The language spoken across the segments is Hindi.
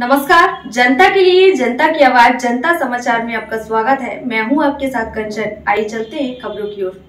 नमस्कार, जनता के लिए जनता की आवाज जनता समाचार में आपका स्वागत है। मैं हूं आपके साथ कंचन। आइए चलते हैं खबरों की ओर।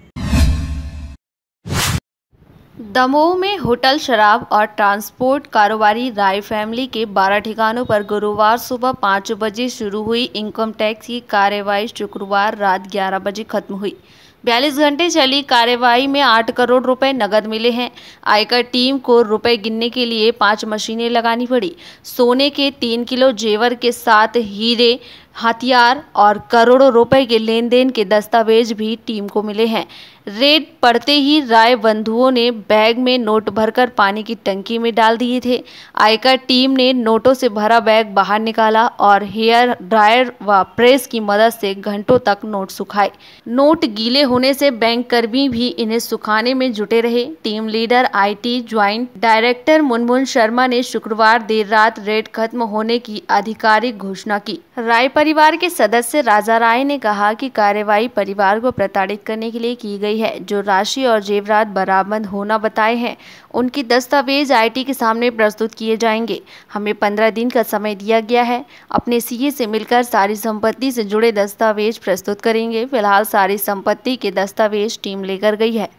दमोह में होटल, शराब और ट्रांसपोर्ट कारोबारी राय फैमिली के 12 ठिकानों पर गुरुवार सुबह 5 बजे शुरू हुई इनकम टैक्स की कार्यवाही शुक्रवार रात 11 बजे खत्म हुई। 42 घंटे चली कार्यवाही में 8 करोड़ रुपए नगद मिले हैं। आयकर टीम को रुपए गिनने के लिए 5 मशीनें लगानी पड़ी। सोने के 3 किलो जेवर के साथ हीरे, हथियार और करोड़ों रुपए के लेन देन के दस्तावेज भी टीम को मिले हैं। रेड पड़ते ही राय बंधुओं ने बैग में नोट भरकर पानी की टंकी में डाल दिए थे। आयकर टीम ने नोटों से भरा बैग बाहर निकाला और हेयर ड्रायर व प्रेस की मदद से घंटों तक नोट सुखाए। नोट गीले होने से बैंक कर्मी भी इन्हें सुखाने में जुटे रहे। Team leader IT joint director Munmun Sharma ने शुक्रवार देर रात रेड खत्म होने की आधिकारिक घोषणा की। राय परिवार के सदस्य राजा राय ने कहा कि कार्रवाई परिवार को प्रताड़ित करने के लिए की गई है। जो राशि और जेवरात बरामद होना बताए हैं, उनकी दस्तावेज आईटी के सामने प्रस्तुत किए जाएंगे। हमें 15 दिन का समय दिया गया है। अपने सीए से मिलकर सारी संपत्ति से जुड़े दस्तावेज प्रस्तुत करेंगे। फिलहाल सारी संपत्ति के दस्तावेज टीम लेकर गई है।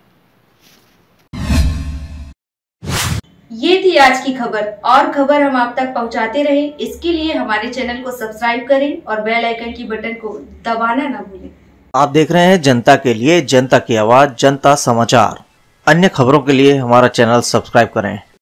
ये थी आज की खबर। और खबर हम आप तक पहुंचाते रहे, इसके लिए हमारे चैनल को सब्सक्राइब करें और बेल आइकन की बटन को दबाना ना भूलें। आप देख रहे हैं जनता के लिए जनता की आवाज जनता समाचार। अन्य खबरों के लिए हमारा चैनल सब्सक्राइब करें।